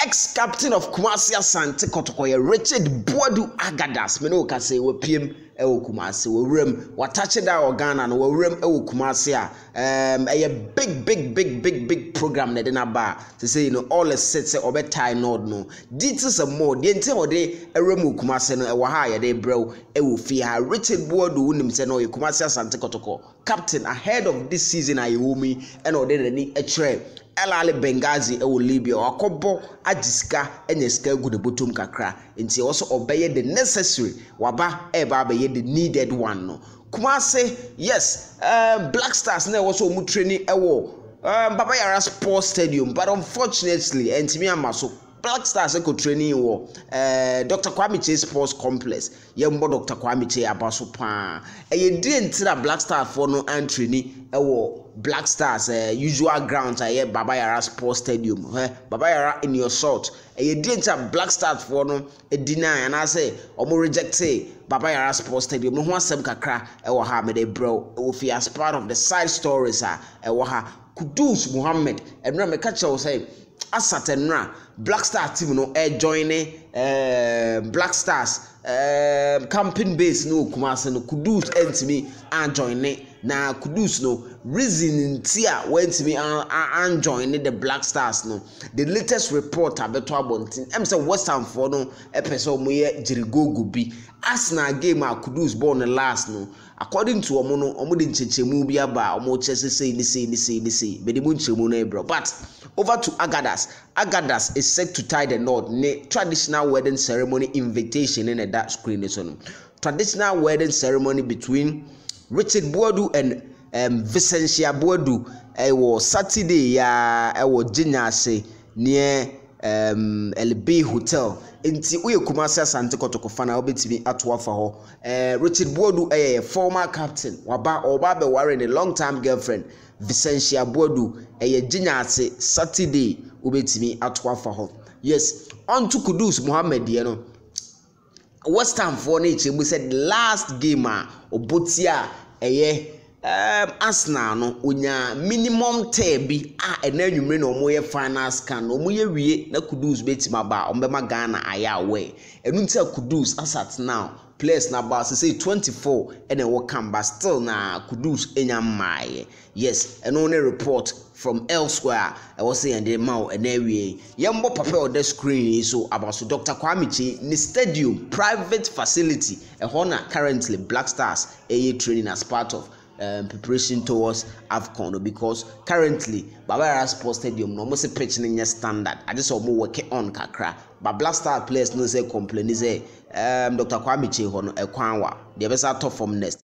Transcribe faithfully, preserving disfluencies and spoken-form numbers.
ex-captain of Kumasi Ex-Kotoko Richard Boadu Agadaz me no ka say we piem e wo Kumasi we rem watache da Ghana no we rem e wo Kumasi a um a big big big big big program na de na ba to say you know all the sets obe tie nod no details some more the ente wo de e rem wo Kumasi no e wo ha ye de brew e wo fi ha Richard Boadu unim say no ye Kumasi Ex-Kotoko captain ahead of this season ayewumi e no de ni e kire Elale Benghazi e wo Libya wakobo ajiska enyeska gu de botom kakra nti also obeye the necessary waba e ba be the needed one no Kumasi yes um Black Stars na also mu training e wo um Baba Yara Sports Stadium but unfortunately entimi amaso Black Stars go training wo uh, Doctor Kwame Kyei Sports Complex yembo Doctor Kwame Kyei abaso pa e ye di ntira Black Stars for no entry ni e wo Black Stars uh, usual grounds aye Baba Yara Sports Stadium eh Baba Yara in your sort e ye di ntira Black Stars for no e deny and I say omo reject Baba Yara Sports Stadium no ho asem kakra e wo ha me de bro e wo fi as part of the side stories ah e wo ha Kudus Muhammad e no me ka che wo say asatenra Black Stars team no e join eh Black Stars eh camping base no Kumasi no Kudus entimi an join na Kudus no reason ntia wentimi an an join the Black Stars no the latest report abeto abontin em say Western for no e pese omo ye jirigogu bi Arsenal game a Kudus born the last no according to omo no omo de nchechemu bi aba omo chese say ni say ni say ni say be de mu nchemu no bro but over to Agadaz. Agadaz is set to tie the knot ne traditional wedding ceremony invitation in that screen is on traditional wedding ceremony between Richard Boadu and um Vicentia Boadu e was Saturday ya e was Jinyase near um L B Hotel inti uye Kumasi Ex-Kotoko fana obetimi atoa fa ho eh Richard Boadu eh former captain waba oba be worry a long time girlfriend Vicentia Boadu eh Jinyase Saturday obetimi atoa fa ho yes on to Kudus Muhammad ye no Western for na echemu said last game a obotia eh um Arsenal no onya minimum ten bi a ena nwumre na omo ye final scan omo ye wie na Kudus betima ba ombema Ghana aya we enu ntia Kudus asat now players na ba say twenty-four and we come but still na Kudus enya mai yes eno ne report from elsewhere I was saying the mau and area yembo papa on the screen so about so Doctor Kwame Kyei ni stadium private facility a honor currently Black Stars a training as part of Um, preparation towards AFCON because currently Baba Yara Sports Stadium no most pitching in standard I just almost working on kakra but Black Star players no say complain say um Doctor Kwame Kyei hono e kwanwa the best top from next